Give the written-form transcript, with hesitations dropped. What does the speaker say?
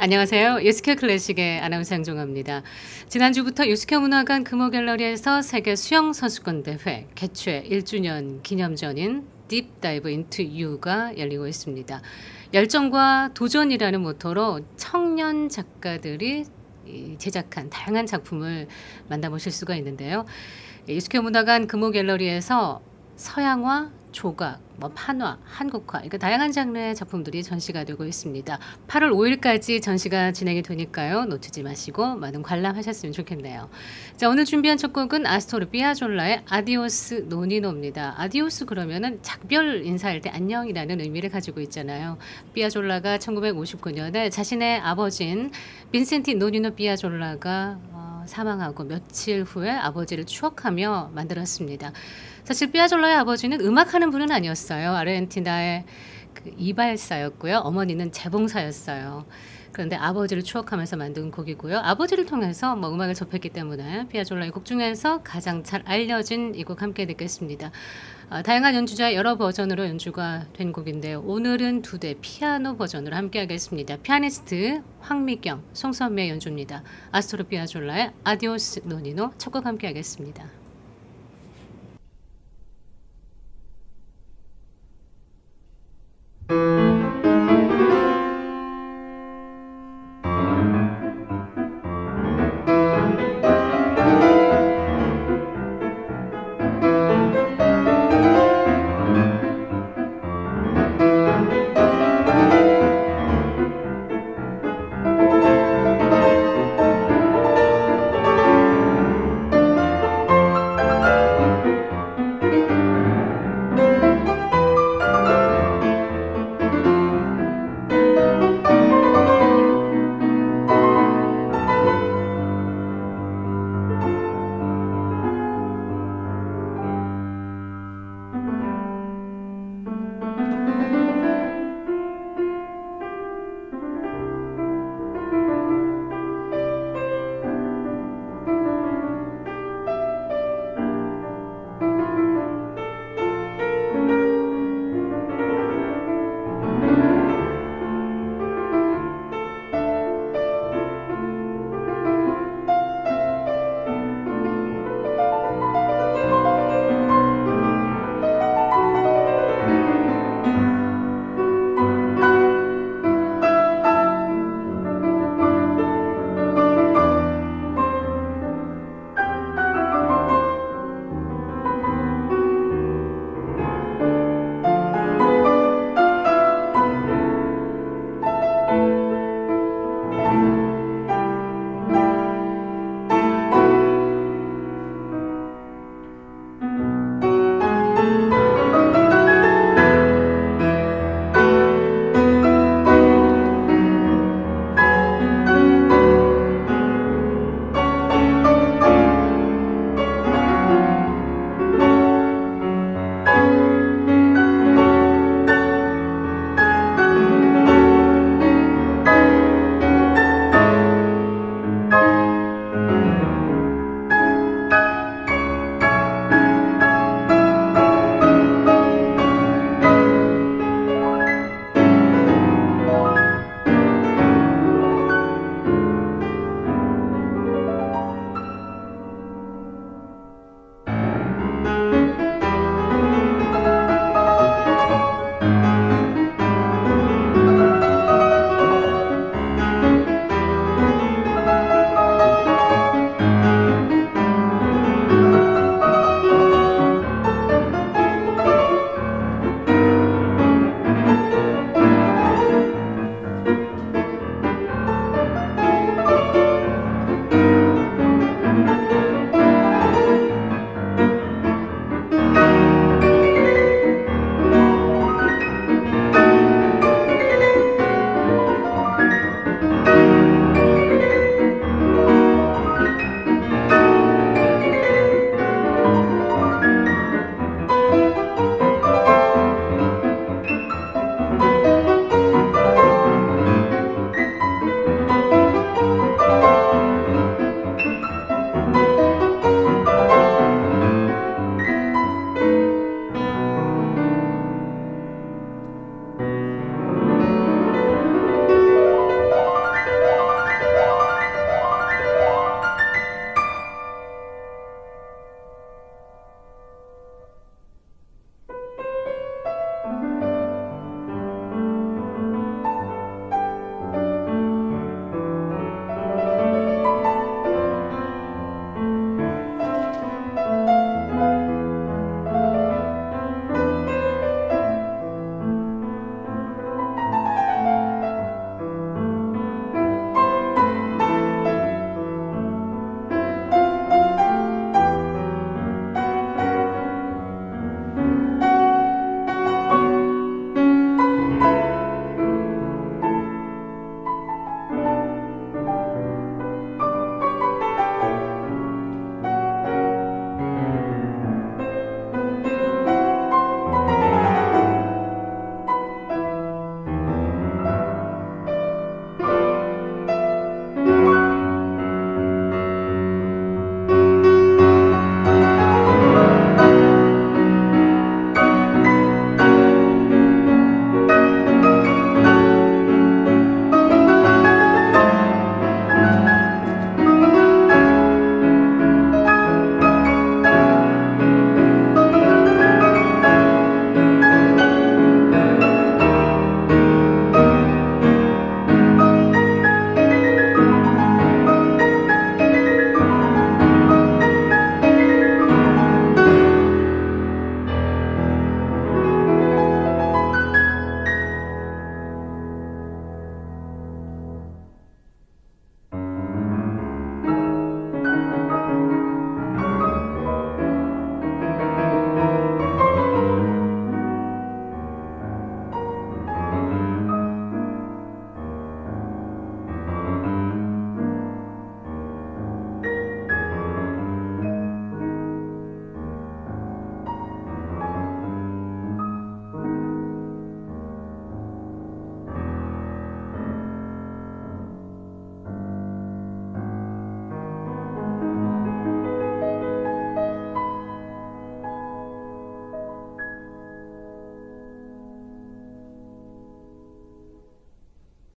안녕하세요. 유스케 클래식의 아나운서 양종아입니다. 지난주부터 유스케 문화관 금호갤러리에서 세계 수영 선수권 대회 개최 1주년 기념전인 Deep Dive into You가 열리고 있습니다. 열정과 도전이라는 모토로 청년 작가들이 제작한 다양한 작품을 만나보실 수가 있는데요. 유스케 문화관 금호갤러리에서 서양화, 조각, 판화, 한국화 이렇게 다양한 장르의 작품들이 전시가 되고 있습니다. 8월 5일까지 전시가 진행이 되니까요. 놓치지 마시고 많은 관람하셨으면 좋겠네요. 자, 오늘 준비한 첫 곡은 아스토르 피아졸라의 아디오스 노니노입니다. 아디오스 그러면은 작별 인사할 때 안녕이라는 의미를 가지고 있잖아요. 피아졸라가 1959년에 자신의 아버지인 빈센티 노니노 피아졸라가 사망하고 며칠 후에 아버지를 추억하며 만들었습니다. 사실 피아졸라의 아버지는 음악하는 분은 아니었어요. 아르헨티나의 이발사였고요. 어머니는 재봉사였어요. 그런데 아버지를 추억하면서 만든 곡이고요. 아버지를 통해서 음악을 접했기 때문에 피아졸라의 곡 중에서 가장 잘 알려진 이 곡 함께 듣겠습니다. 다양한 연주자의 여러 버전으로 연주가 된 곡인데요. 오늘은 2대 피아노 버전으로 함께 하겠습니다. 피아니스트 황미경, 송선미의 연주입니다. 아스토르 피아졸라의 아디오스 노니노 첫 곡 함께 하겠습니다.